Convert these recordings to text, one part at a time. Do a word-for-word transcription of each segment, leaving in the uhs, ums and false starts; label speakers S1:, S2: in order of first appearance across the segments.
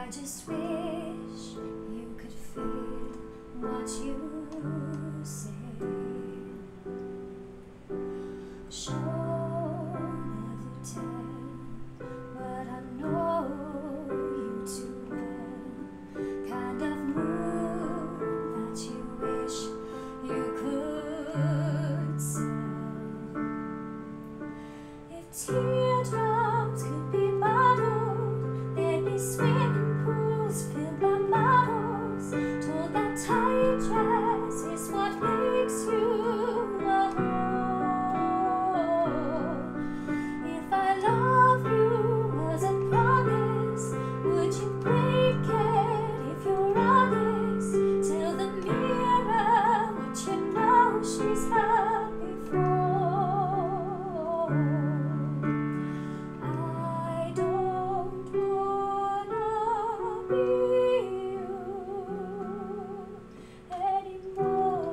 S1: just wish you could feel what you say. Show never tell, but I know you too well. Kind of moon that you wish you could sell. If teardrops could be bottled, they'd be swimming pools filled by models, told that tight dress is what makes you a whole. If I love you was a promise, would you break it if you're honest? Tell the mirror what you know she's heard before. I don't wanna be you anymore.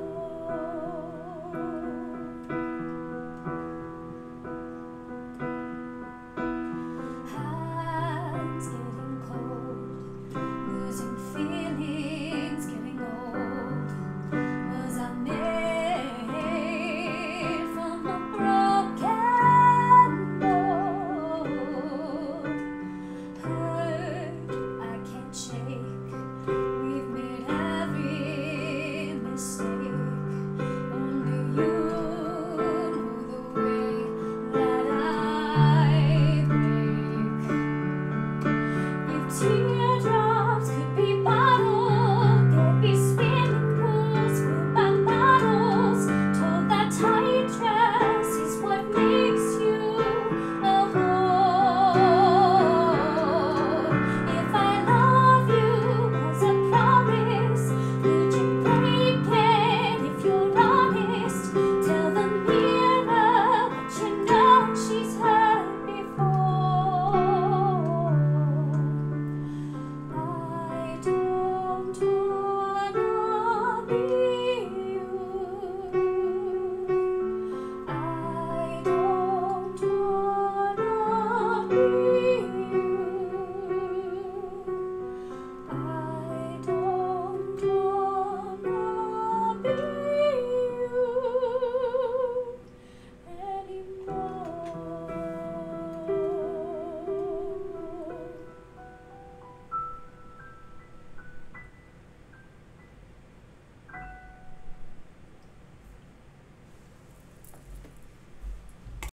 S1: Hands getting cold, losing feelings, getting old. Was I made from a broken mold? Hurt I can't shake, we've made every mistake. Only you know the way that I break. If tears